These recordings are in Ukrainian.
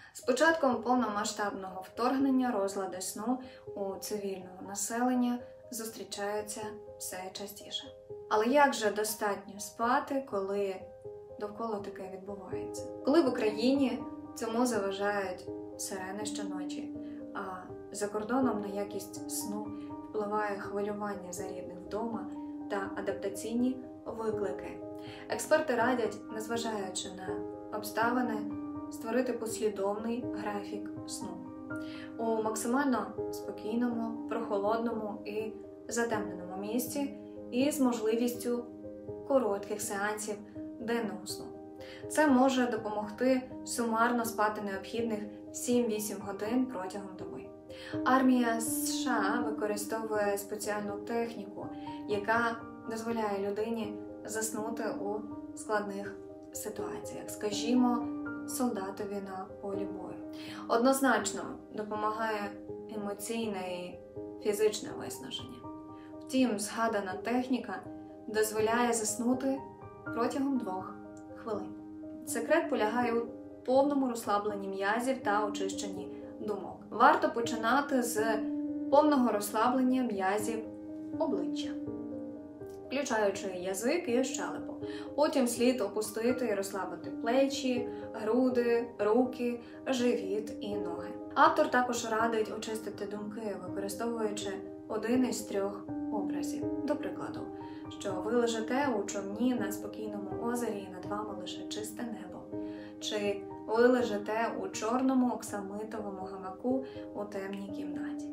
З початком повномасштабного вторгнення розлади сну у цивільного населення зустрічаються все частіше. Але як же достатньо спати, коли довкола таке відбувається? Коли в Україні цьому заважають сирени щоночі, а за кордоном на якість сну впливає хвилювання за рідних вдома та адаптаційні виклики. Експерти радять, незважаючи на обставини, створити послідовний графік сну у максимально спокійному, прохолодному і затемненому місці і з можливістю коротких сеансів денного сну. Це може допомогти сумарно спати необхідних 7-8 годин протягом доби. Армія США використовує спеціальну техніку, яка дозволяє людині заснути у складних ситуаціях, скажімо, солдатові на полі бою. Однозначно допомагає емоційне і фізичне виснаження. Втім, згадана техніка дозволяє заснути протягом 2 хвилин. Секрет полягає у повному розслабленні м'язів та очищенні думок. Варто починати з повного розслаблення м'язів обличчя, включаючи язик і щелепу. Потім слід опустити і розслабити плечі, груди, руки, живіт і ноги. Автор також радить очистити думки, використовуючи один із 3 образів. До прикладу, що ви лежите у човні на спокійному озері і над вами лише чисте небо. Чи ви лежите у чорному оксамитовому гамаку у темній кімнаті.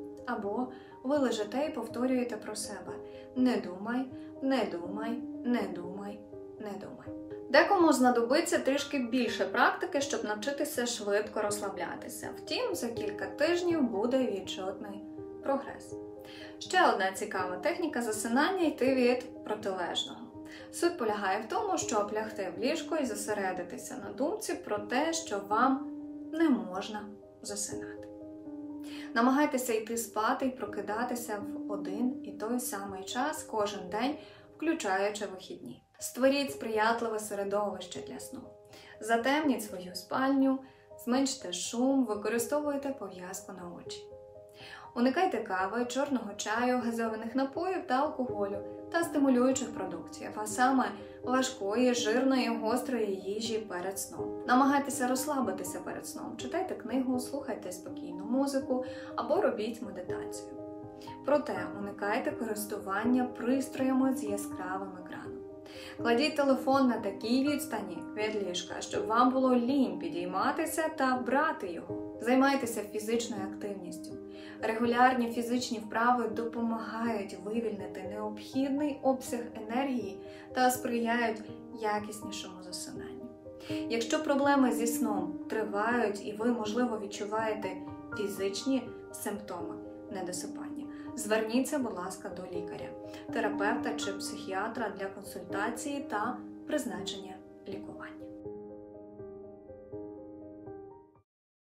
Або ви лежите і повторюєте про себе: не думай, не думай, не думай, не думай. Декому знадобиться трішки більше практики, щоб навчитися швидко розслаблятися. Втім, за кілька тижнів буде відчутний прогрес. Ще одна цікава техніка засинання – йти від протилежного. Суть полягає в тому, щоб лягти в ліжко і зосередитися на думці про те, що вам не можна засинати. Намагайтеся йти спати і прокидатися в один і той самий час кожен день, включаючи вихідні. Створіть сприятливе середовище для сну. Затемніть свою спальню, зменште шум, використовуйте пов'язку на очі. Уникайте кави, чорного чаю, газованих напоїв та алкоголю та стимулюючих продуктів, а саме важкої, жирної, гострої їжі перед сном. Намагайтеся розслабитися перед сном, читайте книгу, слухайте спокійну музику або робіть медитацію. Проте уникайте користування пристроями з яскравим екраном. Кладіть телефон на такій відстані від ліжка, щоб вам було лінь підійматися та брати його. Займайтеся фізичною активністю. Регулярні фізичні вправи допомагають вивільнити необхідний обсяг енергії та сприяють якіснішому засинанню. Якщо проблеми зі сном тривають і ви, можливо, відчуваєте фізичні симптоми недосипання, зверніться, будь ласка, до лікаря, терапевта чи психіатра для консультації та призначення лікування.